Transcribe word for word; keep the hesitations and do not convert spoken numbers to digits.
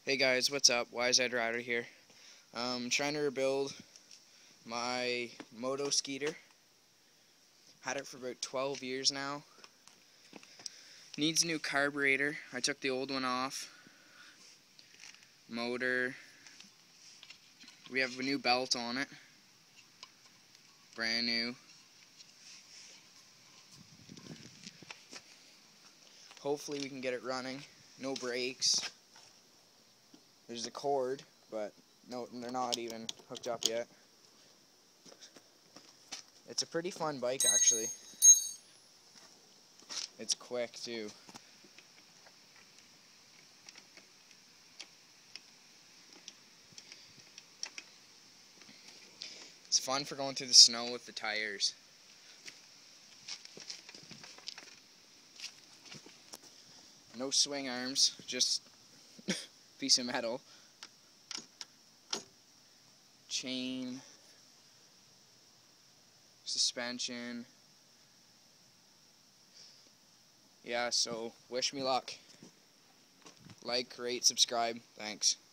Hey guys, what's up? Wise Eyed Rider here. Um, trying to rebuild my moto skeeter. Had it for about twelve years now. Needs a new carburetor. I took the old one off. Motor. We have a new belt on it. Brand new. Hopefully we can get it running. No brakes. There's a cord, but no, they're not even hooked up yet. It's a pretty fun bike, actually. It's quick, too. It's fun for going through the snow with the tires. No swing arms, just piece of metal. Chain. Suspension. Yeah, so wish me luck. Like, rate, subscribe. Thanks.